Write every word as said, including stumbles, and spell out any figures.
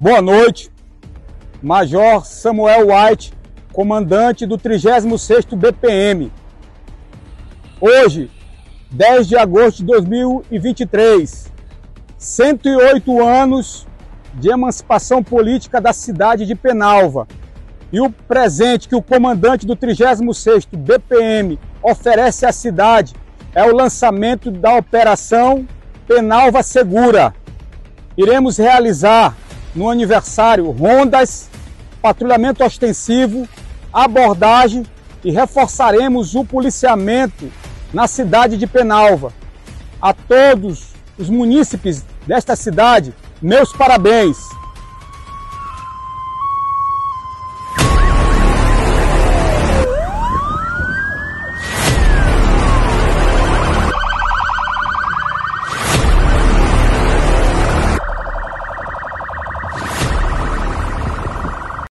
Boa noite, Major Samuel White, comandante do trigésimo sexto B P M. Hoje, dez de agosto de dois mil e vinte e três, cento e oito anos de emancipação política da cidade de Penalva. E o presente que o comandante do trigésimo sexto B P M oferece à cidade é o lançamento da Operação Penalva Segura. Iremos realizar no aniversário rondas, patrulhamento ostensivo, abordagem e reforçaremos o policiamento na cidade de Penalva. A todos os munícipes desta cidade, meus parabéns!